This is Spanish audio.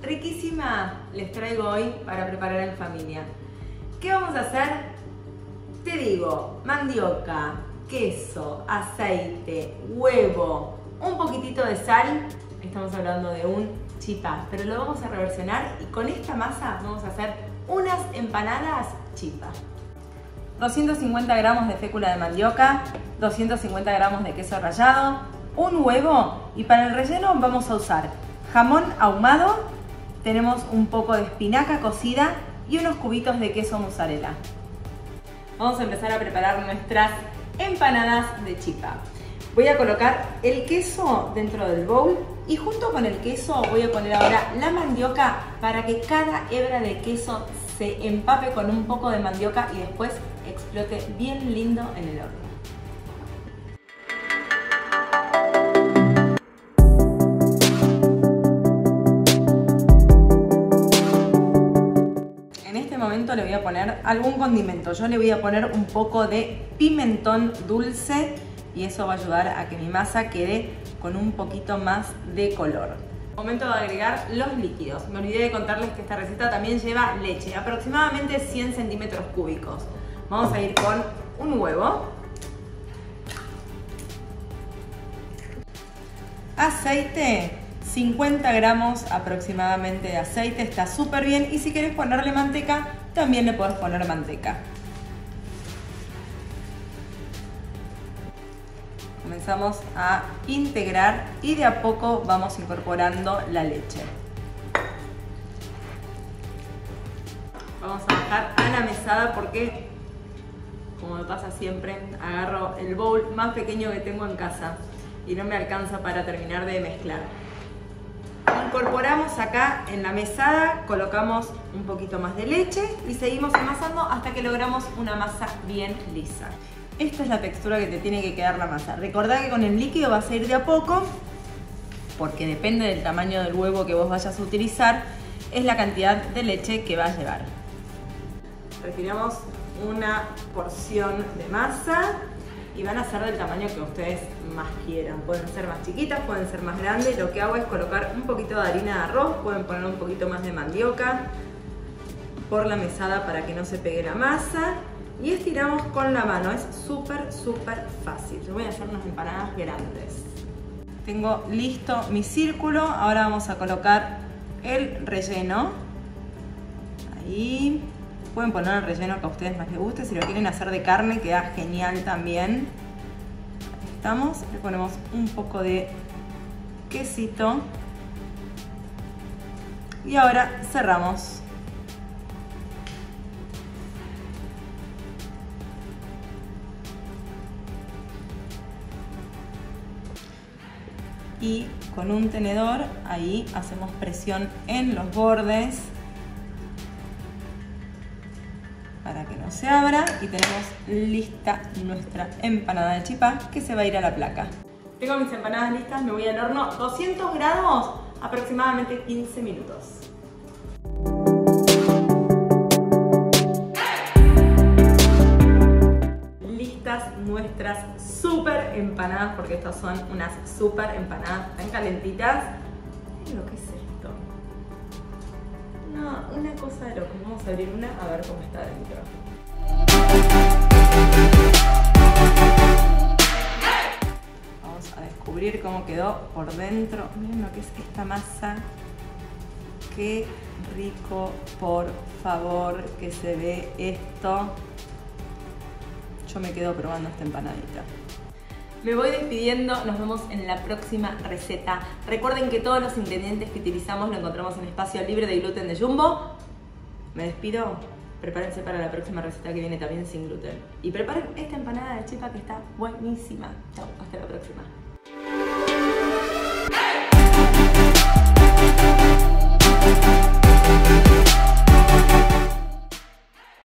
riquísima les traigo hoy para preparar en familia. ¿Qué vamos a hacer? Te digo, mandioca, queso, aceite, huevo, un poquitito de sal. Estamos hablando de un chipá, pero lo vamos a reversionar y con esta masa vamos a hacer unas empanadas chipá. 250 gramos de fécula de mandioca, 250 gramos de queso rallado, un huevo y para el relleno vamos a usar jamón ahumado, tenemos un poco de espinaca cocida y unos cubitos de queso mozzarella. Vamos a empezar a preparar nuestras empanadas de chipá. Voy a colocar el queso dentro del bowl y junto con el queso voy a poner ahora la mandioca para que cada hebra de queso se empape con un poco de mandioca y después explote bien lindo en el horno. En este momento le voy a poner algún condimento. Yo le voy a poner un poco de pimentón dulce y eso va a ayudar a que mi masa quede con un poquito más de color. Momento de agregar los líquidos. Me olvidé de contarles que esta receta también lleva leche, aproximadamente 100 centímetros cúbicos. Vamos a ir con un huevo, aceite, 50 gramos aproximadamente de aceite, está súper bien, y si quieres ponerle manteca, también le puedes poner manteca. Comenzamos a integrar y de a poco vamos incorporando la leche. Vamos a bajar a la mesada porque, como me pasa siempre, agarro el bowl más pequeño que tengo en casa y no me alcanza para terminar de mezclar. Incorporamos acá en la mesada, colocamos un poquito más de leche y seguimos amasando hasta que logramos una masa bien lisa. Esta es la textura que te tiene que quedar la masa. Recordá que con el líquido vas a ir de a poco, porque depende del tamaño del huevo que vos vayas a utilizar, es la cantidad de leche que va a llevar. Retiramos una porción de masa y van a ser del tamaño que ustedes más quieran. Pueden ser más chiquitas, pueden ser más grandes. Lo que hago es colocar un poquito de harina de arroz, pueden poner un poquito más de mandioca por la mesada para que no se pegue la masa. Y estiramos con la mano, es súper fácil. Yo voy a hacer unas empanadas grandes. Tengo listo mi círculo, ahora vamos a colocar el relleno. Ahí. Pueden poner el relleno que a ustedes más les guste, si lo quieren hacer de carne queda genial también. Ahí estamos, le ponemos un poco de quesito. Y ahora cerramos. Y con un tenedor ahí hacemos presión en los bordes para que no se abra y tenemos lista nuestra empanada de chipá que se va a ir a la placa. Tengo mis empanadas listas, me voy al horno 200 grados aproximadamente 15 minutos. Nuestras súper empanadas, porque estas son unas súper empanadas tan calentitas. Miren lo que es esto. No, una cosa de loco. Vamos a abrir una a ver cómo está dentro. Vamos a descubrir cómo quedó por dentro. Miren lo que es esta masa. Qué rico, por favor, que se ve esto. Yo me quedo probando esta empanadita. Me voy despidiendo, nos vemos en la próxima receta. Recuerden que todos los ingredientes que utilizamos lo encontramos en Espacio Libre de Gluten de Jumbo. Me despido, prepárense para la próxima receta que viene también sin gluten. Y preparen esta empanada de chipá que está buenísima. Chao, hasta la próxima.